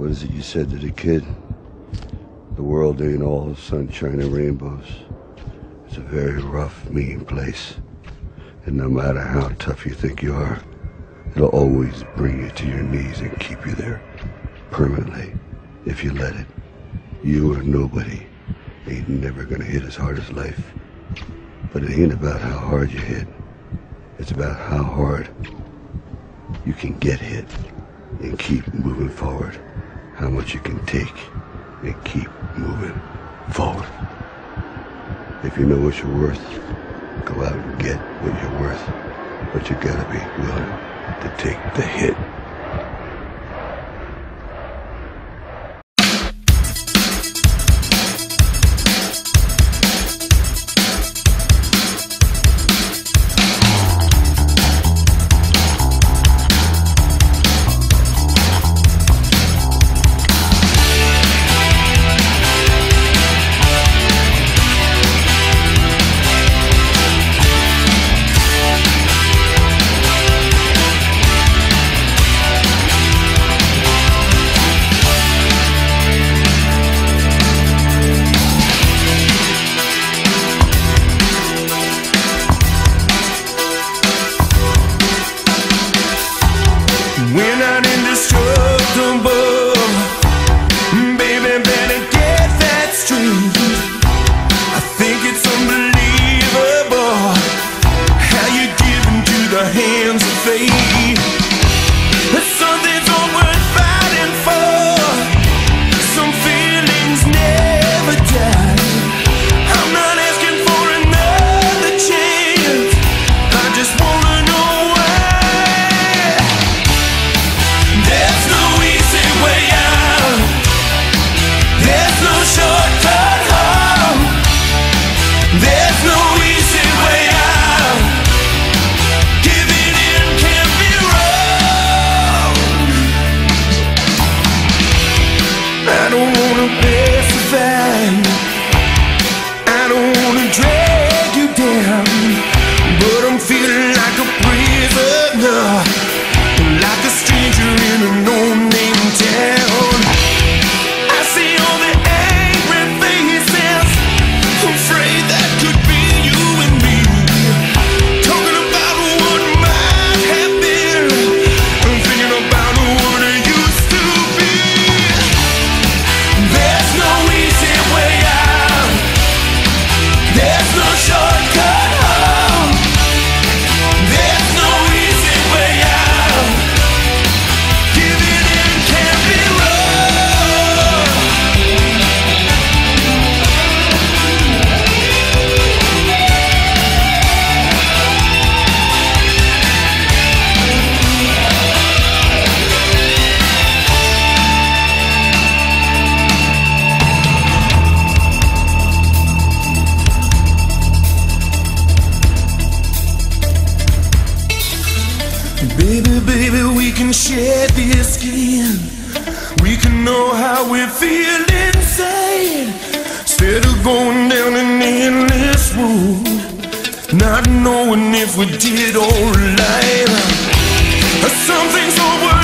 What is it you said to the kid? The world ain't all sunshine and rainbows. It's a very rough, mean place. And no matter how tough you think you are, it'll always bring you to your knees and keep you there permanently if you let it. You or nobody ain't never gonna hit as hard as life. But it ain't about how hard you hit. It's about how hard you can get hit and keep moving forward. How much you can take and keep moving forward. If you know what you're worth, go out and get what you're worth. But you gotta be willing to take the hit. We're not indestructible, baby, better get that straight. I think it's unbelievable how you give into the hands of fate. Something's all worth fighting for. Some feelings never die. I'm not asking for another chance. I just wanna know why. There's no easy way out. There's no shortcut home. There's no easy way out. Giving in can be wrong. I don't wanna pacify. I don't wanna drag you down, but I'm feeling like a prisoner, like a stranger in a no-name town. I see all the angry faces, afraid that could be you and me, talking about what might have been, and thinking about what it used to be. There's no easy way out. There's no shortcut home. There's no easy way out. Giving in can be wrong. Baby, baby, we can share this skin. We can know how we feel inside, instead of going down an endless road, not knowing if we did alright. Something's over.